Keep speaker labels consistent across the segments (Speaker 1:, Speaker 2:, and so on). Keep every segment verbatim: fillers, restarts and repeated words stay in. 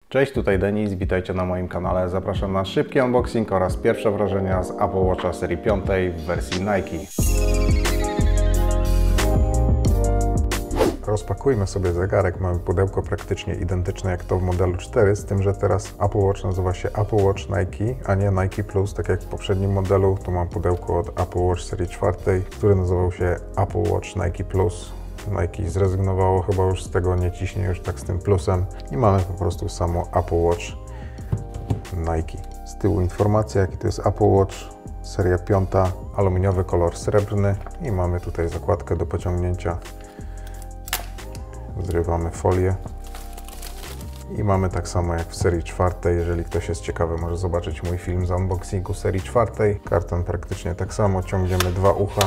Speaker 1: Cześć, tutaj Denis, witajcie na moim kanale. Zapraszam na szybki unboxing oraz pierwsze wrażenia z Apple Watcha serii piątej w wersji Nike. Rozpakujmy sobie zegarek. Mamy pudełko praktycznie identyczne jak to w modelu cztery, z tym, że teraz Apple Watch nazywa się Apple Watch Nike, a nie Nike Plus, tak jak w poprzednim modelu. Tu mam pudełko od Apple Watch serii czwartej, który nazywał się Apple Watch Nike Plus. Nike zrezygnowało chyba już z tego, nie ciśnie już tak z tym plusem i mamy po prostu samo Apple Watch Nike. Z tyłu informacja, jaki to jest Apple Watch, seria piąta, aluminiowy kolor srebrny i mamy tutaj zakładkę do pociągnięcia. Zrywamy folię i mamy tak samo jak w serii czwartej. Jeżeli ktoś jest ciekawy, może zobaczyć mój film z unboxingu serii czwartej. Karton praktycznie tak samo, ciągniemy dwa ucha.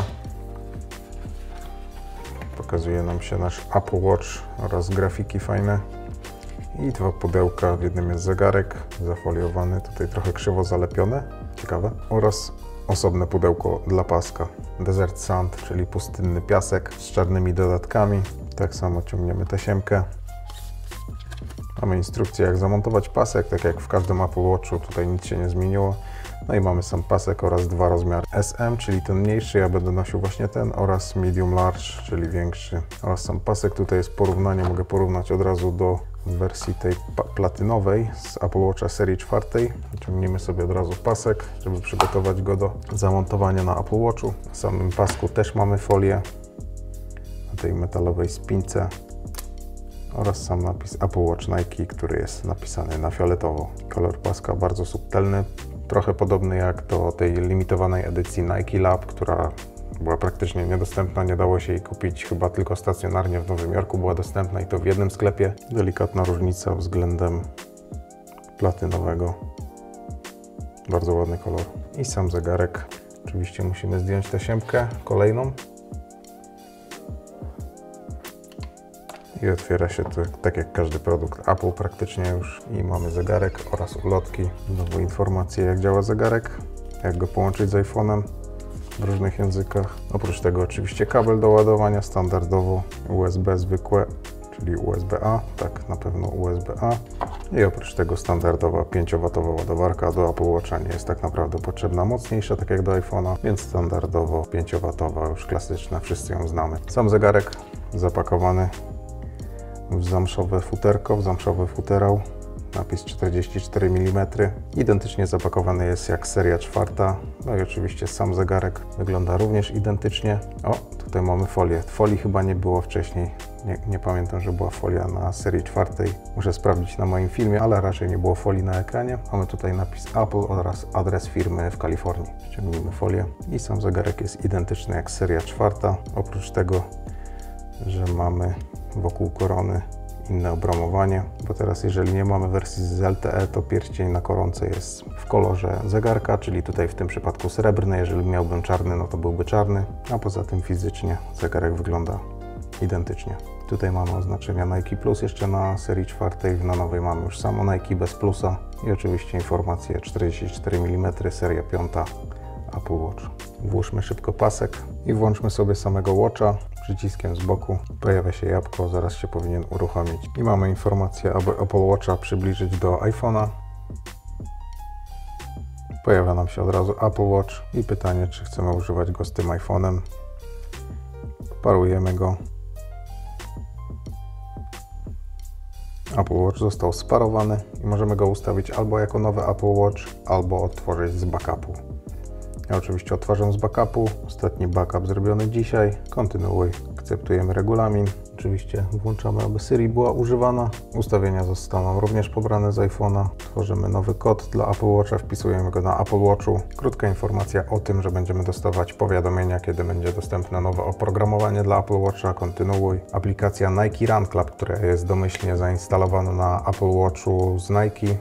Speaker 1: Pokazuje nam się nasz Apple Watch oraz grafiki fajne. I dwa pudełka, w jednym jest zegarek zafoliowany, tutaj trochę krzywo zalepione, ciekawe. Oraz osobne pudełko dla paska. Desert Sand, czyli pustynny piasek z czarnymi dodatkami. Tak samo ciągniemy tasiemkę. Mamy instrukcję, jak zamontować pasek, tak jak w każdym Apple Watchu, tutaj nic się nie zmieniło. No i mamy sam pasek oraz dwa rozmiary S M, czyli ten mniejszy, ja będę nosił właśnie ten, oraz medium large, czyli większy. Oraz sam pasek, tutaj jest porównanie, mogę porównać od razu do wersji tej platynowej z Apple Watcha serii czwartej. Ciągniemy sobie od razu pasek, żeby przygotować go do zamontowania na Apple Watchu. Na samym pasku też mamy folię na tej metalowej spince oraz sam napis Apple Watch Nike, który jest napisany na fioletowo. Kolor paska bardzo subtelny, trochę podobny jak do tej limitowanej edycji Nike Lab, która była praktycznie niedostępna, nie dało się jej kupić, chyba tylko stacjonarnie w Nowym Jorku była dostępna i to w jednym sklepie. Delikatna różnica względem platynowego. Bardzo ładny kolor. I sam zegarek. Oczywiście musimy zdjąć tasiemkę kolejną. I otwiera się to tak jak każdy produkt Apple praktycznie już. I mamy zegarek oraz ulotki. Znowu informacje, jak działa zegarek, jak go połączyć z iPhone'em w różnych językach. Oprócz tego oczywiście kabel do ładowania standardowo, U S B zwykłe, czyli U S B A, tak na pewno U S B A. I oprócz tego standardowa pięciowatowa ładowarka. Do Apple Watcha nie jest tak naprawdę potrzebna mocniejsza, tak jak do iPhone'a, więc standardowo pięciowatowa, już klasyczna, wszyscy ją znamy. Sam zegarek zapakowany w zamszowe futerko, w zamszowy futerał, napis czterdzieści cztery milimetry. Identycznie zapakowany jest jak seria czwarta. No i oczywiście sam zegarek wygląda również identycznie. O, tutaj mamy folię. Folii chyba nie było wcześniej. Nie, nie pamiętam, że była folia na serii czwartej. Muszę sprawdzić na moim filmie, ale raczej nie było folii na ekranie. Mamy tutaj napis Apple oraz adres firmy w Kalifornii. Ściągnijmy folię i sam zegarek jest identyczny jak seria czwarta. Oprócz tego, że mamy wokół korony inne obramowanie, bo teraz jeżeli nie mamy wersji z L T E, to pierścień na koronce jest w kolorze zegarka, czyli tutaj w tym przypadku srebrny. Jeżeli miałbym czarny, no to byłby czarny, a poza tym fizycznie zegarek wygląda identycznie. Tutaj mamy oznaczenia Nike Plus jeszcze na serii czwartej, na nowej mamy już samo Nike bez plusa i oczywiście informacje czterdzieści cztery milimetry, seria piąta Apple Watch. Włóżmy szybko pasek i włączmy sobie samego Watcha. Przyciskiem z boku pojawia się jabłko, zaraz się powinien uruchomić. I mamy informację, aby Apple Watcha przybliżyć do iPhone'a. Pojawia nam się od razu Apple Watch i pytanie, czy chcemy używać go z tym iPhone'em. Parujemy go. Apple Watch został sparowany i możemy go ustawić albo jako nowy Apple Watch, albo odtworzyć z backupu. Ja oczywiście odtwarzam z backupu. Ostatni backup zrobiony dzisiaj. Kontynuuj. Akceptujemy regulamin. Oczywiście włączamy, aby Siri była używana. Ustawienia zostaną również pobrane z iPhone'a. Tworzymy nowy kod dla Apple Watcha, wpisujemy go na Apple Watchu. Krótka informacja o tym, że będziemy dostawać powiadomienia, kiedy będzie dostępne nowe oprogramowanie dla Apple Watcha. Kontynuuj. Aplikacja Nike Run Club, która jest domyślnie zainstalowana na Apple Watchu z Nike.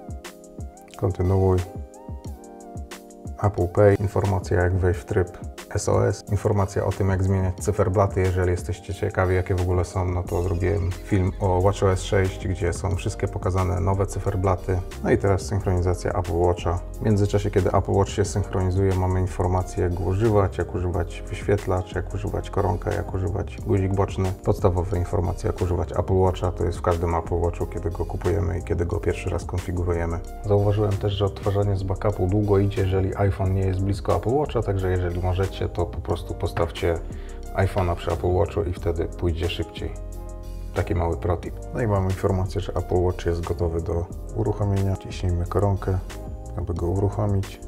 Speaker 1: Kontynuuj. Apple Pay, informacja jak wejść w tryb S O S, informacja o tym, jak zmieniać cyferblaty. Jeżeli jesteście ciekawi, jakie w ogóle są, no to zrobiłem film o WatchOS sześć, gdzie są wszystkie pokazane nowe cyferblaty. No i teraz synchronizacja Apple Watcha. W międzyczasie, kiedy Apple Watch się synchronizuje, mamy informacje, jak go używać, jak używać wyświetlacz, jak używać koronkę, jak używać guzik boczny. Podstawowe informacje, jak używać Apple Watcha, to jest w każdym Apple Watchu, kiedy go kupujemy i kiedy go pierwszy raz konfigurujemy. Zauważyłem też, że odtwarzanie z backupu długo idzie, jeżeli iPhone nie jest blisko Apple Watcha, także jeżeli możecie, to po prostu postawcie iPhone'a przy Apple Watchu i wtedy pójdzie szybciej. Taki mały protip. No i mamy informację, że Apple Watch jest gotowy do uruchomienia. Ciśnijmy koronkę, aby go uruchomić.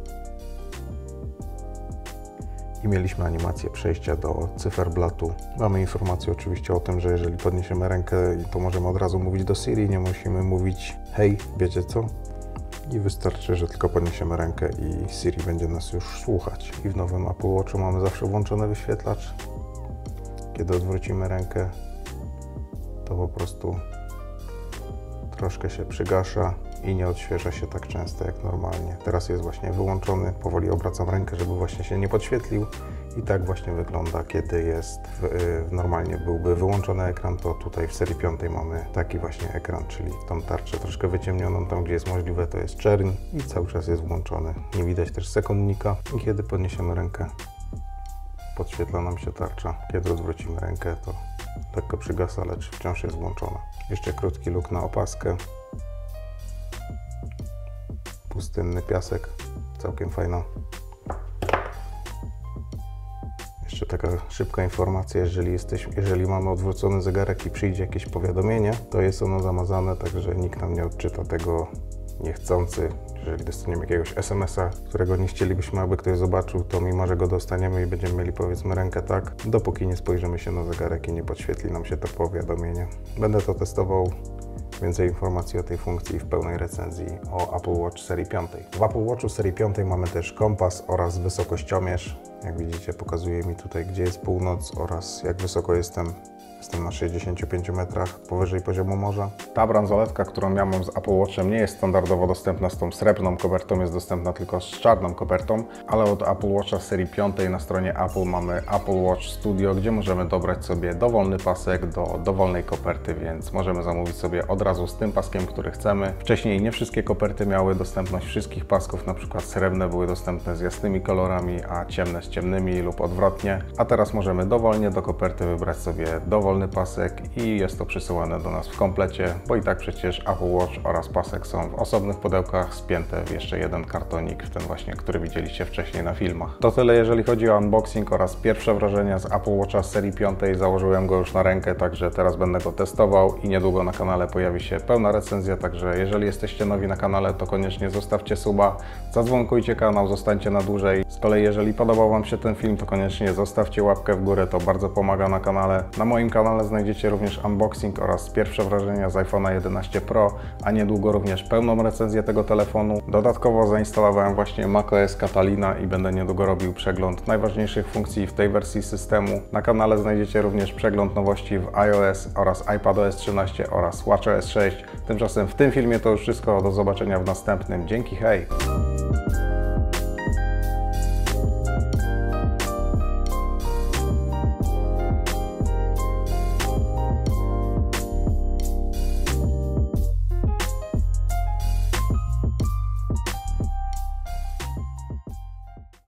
Speaker 1: I mieliśmy animację przejścia do cyferblatu. Mamy informację oczywiście o tym, że jeżeli podniesiemy rękę, to możemy od razu mówić do Siri, nie musimy mówić hej, wiecie co? I wystarczy, że tylko podniesiemy rękę i Siri będzie nas już słuchać. I w nowym Apple Watchu mamy zawsze włączony wyświetlacz. Kiedy odwrócimy rękę, to po prostu troszkę się przygasza i nie odświeża się tak często jak normalnie. Teraz jest właśnie wyłączony, powoli obracam rękę, żeby właśnie się nie podświetlił i tak właśnie wygląda, kiedy jest w, y, normalnie byłby wyłączony ekran, to tutaj w serii piątej mamy taki właśnie ekran, czyli tą tarczę troszkę wyciemnioną, tam gdzie jest możliwe to jest czerń i cały czas jest włączony. Nie widać też sekundnika i kiedy podniesiemy rękę, podświetla nam się tarcza. Kiedy odwrócimy rękę, to lekko przygasa, lecz wciąż jest włączona. Jeszcze krótki look na opaskę. Pustynny piasek, całkiem fajna. Jeszcze taka szybka informacja, jeżeli, jesteś, jeżeli mamy odwrócony zegarek i przyjdzie jakieś powiadomienie, to jest ono zamazane, także nikt nam nie odczyta tego niechcący. Jeżeli dostaniemy jakiegoś es em es a, którego nie chcielibyśmy, aby ktoś zobaczył, to mimo, że go dostaniemy i będziemy mieli powiedzmy rękę tak, dopóki nie spojrzymy się na zegarek i nie podświetli nam się to powiadomienie. Będę to testował. Więcej informacji o tej funkcji w pełnej recenzji o Apple Watch serii piątej. W Apple Watchu serii piątej mamy też kompas oraz wysokościomierz. Jak widzicie, pokazuje mi tutaj, gdzie jest północ oraz jak wysoko jestem. Jestem na sześćdziesięciu pięciu metrach powyżej poziomu morza. Ta bransoletka, którą ja mam z Apple Watchem, nie jest standardowo dostępna z tą srebrną kopertą, jest dostępna tylko z czarną kopertą, ale od Apple Watcha serii piątej na stronie Apple mamy Apple Watch Studio, gdzie możemy dobrać sobie dowolny pasek do dowolnej koperty, więc możemy zamówić sobie od razu z tym paskiem, który chcemy. Wcześniej nie wszystkie koperty miały dostępność wszystkich pasków, na przykład srebrne były dostępne z jasnymi kolorami, a ciemne z ciemnymi lub odwrotnie, a teraz możemy dowolnie do koperty wybrać sobie dowolny pasek i jest to przysyłane do nas w komplecie, bo i tak przecież Apple Watch oraz pasek są w osobnych pudełkach spięte w jeszcze jeden kartonik, w ten właśnie, który widzieliście wcześniej na filmach. To tyle, jeżeli chodzi o unboxing oraz pierwsze wrażenia z Apple Watcha z serii piątej. Założyłem go już na rękę, także teraz będę go testował i niedługo na kanale pojawi się pełna recenzja, także jeżeli jesteście nowi na kanale, to koniecznie zostawcie suba, zadzwonkujcie kanał, zostańcie na dłużej. Z kolei jeżeli podobał Wam się ten film, to koniecznie zostawcie łapkę w górę, to bardzo pomaga na kanale. Na moim kanale kanale znajdziecie również unboxing oraz pierwsze wrażenia z iPhone'a jedenaście Pro, a niedługo również pełną recenzję tego telefonu. Dodatkowo zainstalowałem właśnie macOS Catalina i będę niedługo robił przegląd najważniejszych funkcji w tej wersji systemu. Na kanale znajdziecie również przegląd nowości w iOS oraz iPadOS trzynaście oraz WatchOS sześć. Tymczasem w tym filmie to już wszystko. Do zobaczenia w następnym. Dzięki, hej!